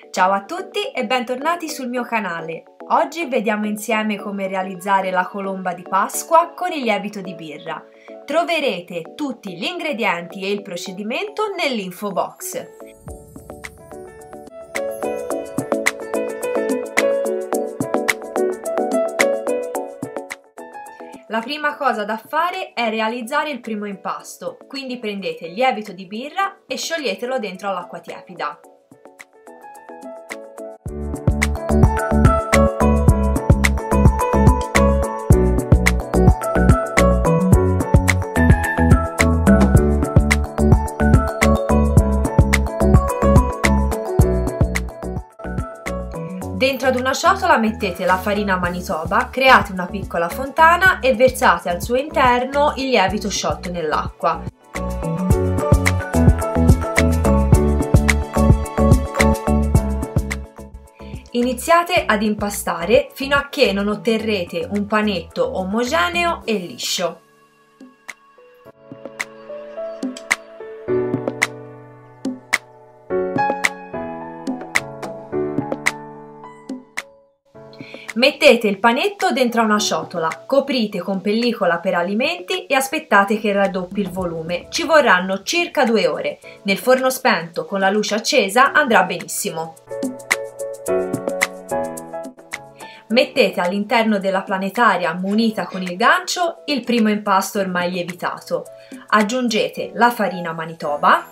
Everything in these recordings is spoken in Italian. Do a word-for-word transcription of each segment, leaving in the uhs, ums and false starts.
Ciao a tutti e bentornati sul mio canale. Oggi vediamo insieme come realizzare la colomba di Pasqua con il lievito di birra. Troverete tutti gli ingredienti e il procedimento nell'info box. La prima cosa da fare è realizzare il primo impasto, quindi prendete il lievito di birra e scioglietelo dentro all'acqua tiepida. Dentro ad una ciotola mettete la farina Manitoba, create una piccola fontana e versate al suo interno il lievito sciolto nell'acqua. Iniziate ad impastare fino a che non otterrete un panetto omogeneo e liscio. Mettete il panetto dentro a una ciotola, coprite con pellicola per alimenti e aspettate che raddoppi il volume. Ci vorranno circa due ore. Nel forno spento con la luce accesa andrà benissimo. Mettete all'interno della planetaria munita con il gancio il primo impasto ormai lievitato. Aggiungete la farina Manitoba,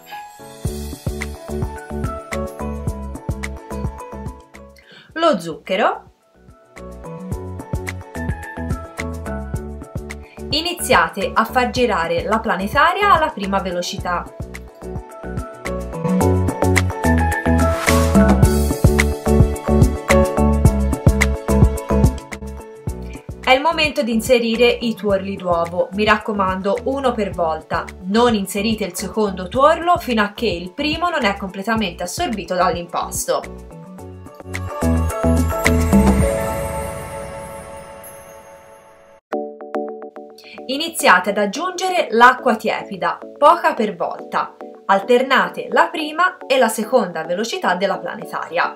lo zucchero, iniziate a far girare la planetaria alla prima velocità. È il momento di inserire i tuorli d'uovo, mi raccomando uno per volta, non inserite il secondo tuorlo fino a che il primo non è completamente assorbito dall'impasto. Iniziate ad aggiungere l'acqua tiepida, poca per volta. Alternate la prima e la seconda velocità della planetaria.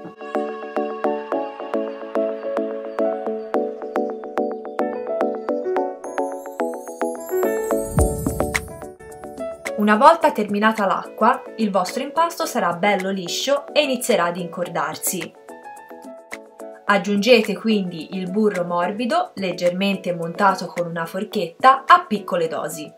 Una volta terminata l'acqua, il vostro impasto sarà bello liscio e inizierà ad incordarsi. Aggiungete quindi il burro morbido, leggermente montato con una forchetta, a piccole dosi.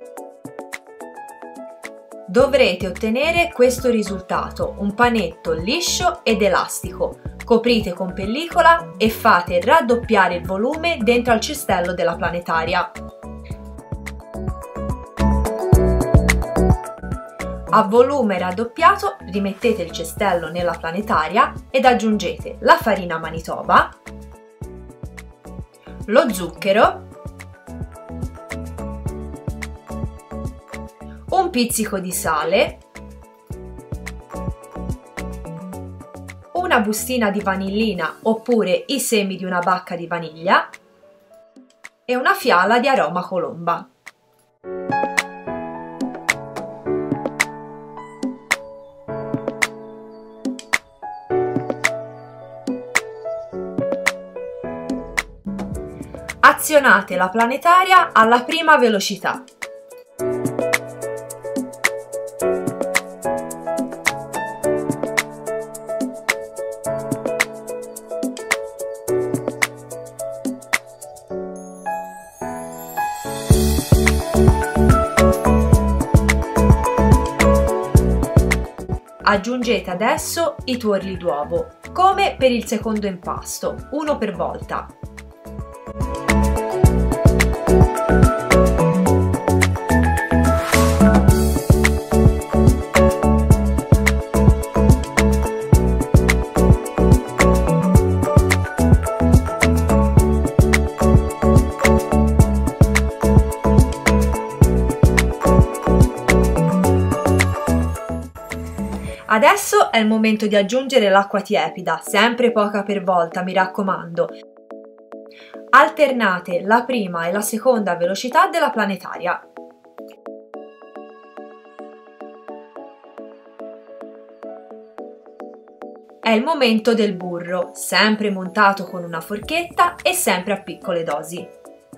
Dovrete ottenere questo risultato, un panetto liscio ed elastico. Coprite con pellicola e fate raddoppiare il volume dentro al cestello della planetaria. A volume raddoppiato rimettete il cestello nella planetaria ed aggiungete la farina Manitoba, lo zucchero, un pizzico di sale, una bustina di vanillina oppure i semi di una bacca di vaniglia e una fiala di aroma colomba. Azionate la planetaria alla prima velocità. Aggiungete adesso i tuorli d'uovo, come per il secondo impasto, uno per volta. Adesso è il momento di aggiungere l'acqua tiepida, sempre poca per volta, mi raccomando. Alternate la prima e la seconda velocità della planetaria. è il momento del burro, sempre montato con una forchetta e sempre a piccole dosi.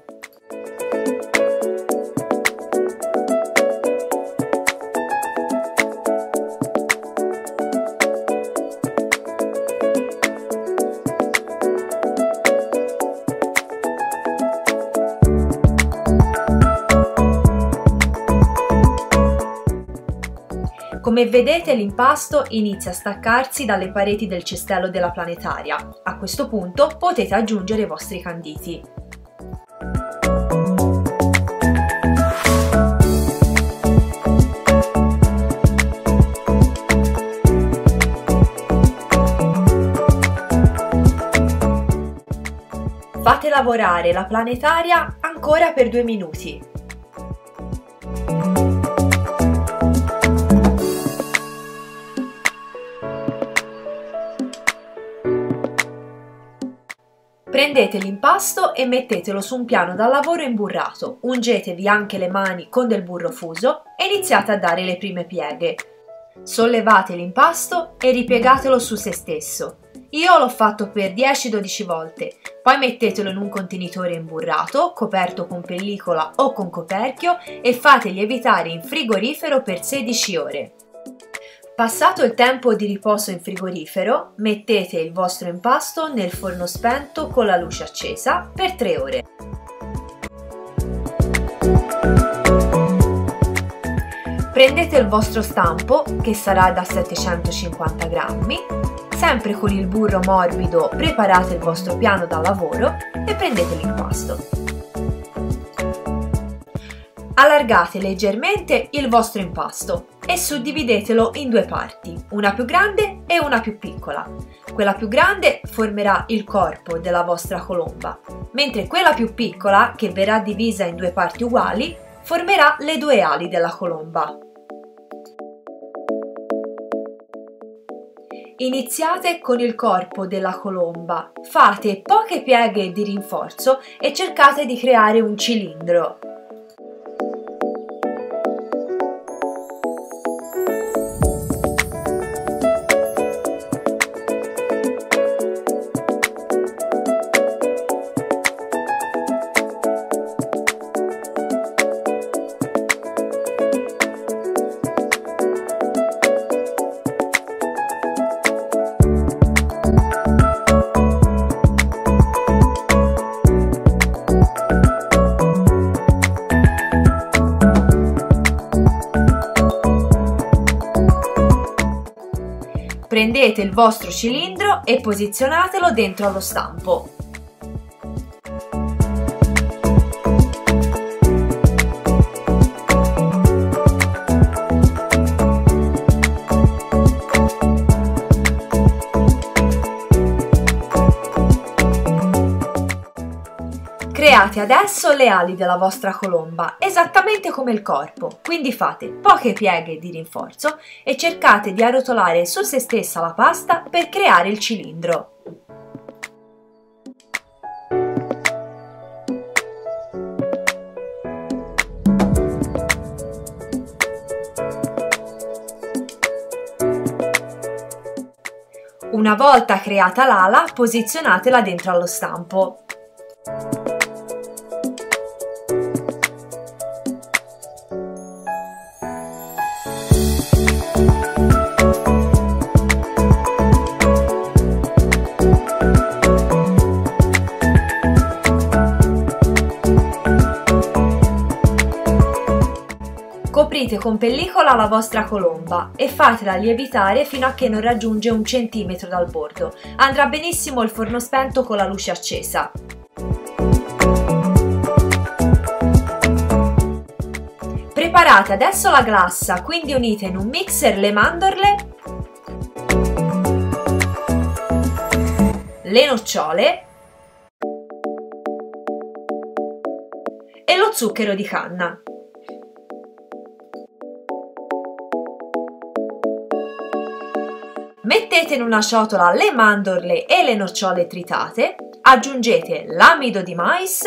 Come vedete, l'impasto inizia a staccarsi dalle pareti del cestello della planetaria. A questo punto potete aggiungere i vostri canditi. Fate lavorare la planetaria ancora per due minuti. Prendete l'impasto e mettetelo su un piano da lavoro imburrato, ungetevi anche le mani con del burro fuso e iniziate a dare le prime pieghe. Sollevate l'impasto e ripiegatelo su se stesso. Io l'ho fatto per dieci dodici volte, poi mettetelo in un contenitore imburrato, coperto con pellicola o con coperchio e fate lievitare in frigorifero per sedici ore. Passato il tempo di riposo in frigorifero, mettete il vostro impasto nel forno spento con la luce accesa per tre ore. Prendete il vostro stampo, che sarà da settecentocinquanta grammi, sempre con il burro morbido preparate il vostro piano da lavoro e prendete l'impasto. Allargate leggermente il vostro impasto e suddividetelo in due parti, una più grande e una più piccola. Quella più grande formerà il corpo della vostra colomba, mentre quella più piccola, che verrà divisa in due parti uguali, formerà le due ali della colomba. Iniziate con il corpo della colomba, fate poche pieghe di rinforzo e cercate di creare un cilindro. Prendete il vostro cilindro e posizionatelo dentro allo stampo. Create adesso le ali della vostra colomba, esattamente come il corpo, quindi fate poche pieghe di rinforzo e cercate di arrotolare su se stessa la pasta per creare il cilindro. Una volta creata l'ala, posizionatela dentro allo stampo. Coprite con pellicola la vostra colomba e fatela lievitare fino a che non raggiunge un centimetro dal bordo. Andrà benissimo il forno spento con la luce accesa. Preparate adesso la glassa, quindi unite in un mixer le mandorle, le nocciole e lo zucchero di canna. Mettete in una ciotola le mandorle e le nocciole tritate, aggiungete l'amido di mais,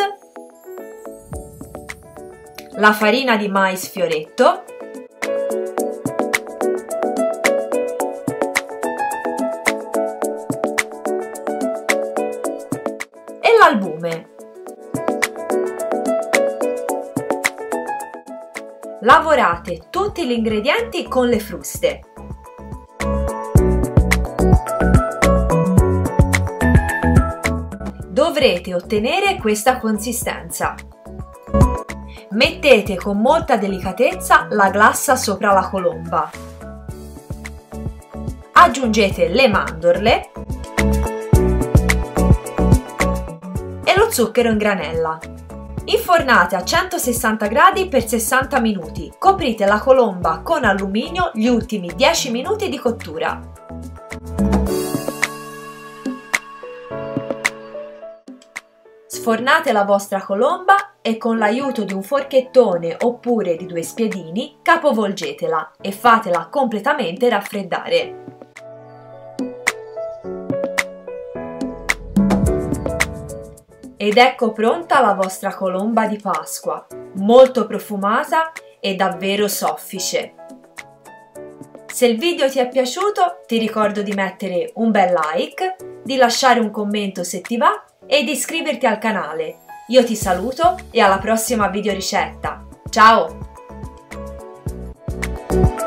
la farina di mais fioretto, lavorate tutti gli ingredienti con le fruste. Dovrete ottenere questa consistenza. Mettete con molta delicatezza la glassa sopra la colomba. Aggiungete le mandorle e lo zucchero in granella. Infornate a centosessanta gradi per sessanta minuti. Coprite la colomba con alluminio gli ultimi dieci minuti di cottura. Sfornate la vostra colomba e con l'aiuto di un forchettone oppure di due spiedini capovolgetela e fatela completamente raffreddare. Ed ecco pronta la vostra colomba di Pasqua, molto profumata e davvero soffice. Se il video ti è piaciuto, ti ricordo di mettere un bel like, di lasciare un commento se ti va e di iscriverti al canale. Io ti saluto e alla prossima video ricetta. Ciao!